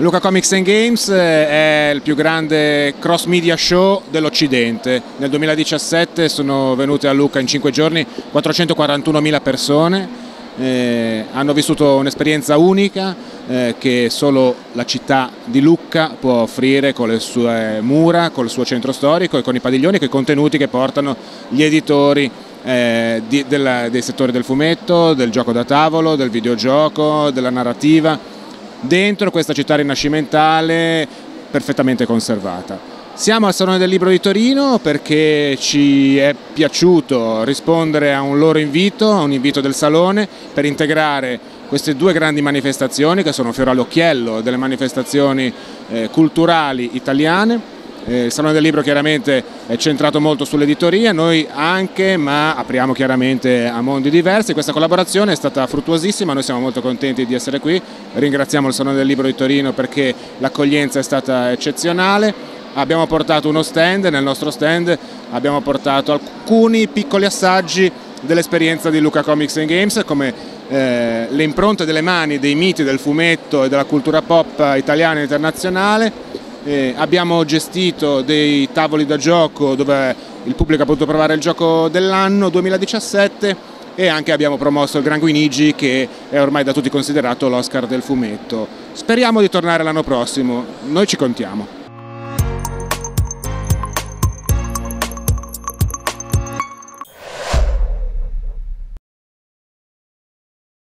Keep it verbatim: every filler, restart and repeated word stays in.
Lucca Comics and Games è il più grande cross media show dell'Occidente. Nel duemiladiciassette sono venute a Lucca in cinque giorni quattrocentoquarantunomila persone, eh, hanno vissuto un'esperienza unica eh, che solo la città di Lucca può offrire con le sue mura, col suo centro storico e con i padiglioni, con i contenuti che portano gli editori eh, di, della, dei settori del fumetto, del gioco da tavolo, del videogioco, della narrativa, dentro questa città rinascimentale perfettamente conservata. Siamo al Salone del Libro di Torino perché ci è piaciuto rispondere a un loro invito, a un invito del Salone, per integrare queste due grandi manifestazioni che sono fiore all'occhiello delle manifestazioni eh, culturali italiane. Eh, il Salone del Libro chiaramente è centrato molto sull'editoria, noi anche, ma apriamo chiaramente a mondi diversi. Questa collaborazione è stata fruttuosissima, noi siamo molto contenti di essere qui, ringraziamo il Salone del Libro di Torino perché l'accoglienza è stata eccezionale. Abbiamo portato uno stand, nel nostro stand abbiamo portato alcuni piccoli assaggi dell'esperienza di Lucca Comics and Games, come eh, le impronte delle mani dei miti del fumetto e della cultura pop italiana e internazionale. Eh, abbiamo gestito dei tavoli da gioco dove il pubblico ha potuto provare il gioco dell'anno duemiladiciassette e anche abbiamo promosso il Gran Guinigi, che è ormai da tutti considerato l'Oscar del fumetto. Speriamo di tornare l'anno prossimo, noi ci contiamo.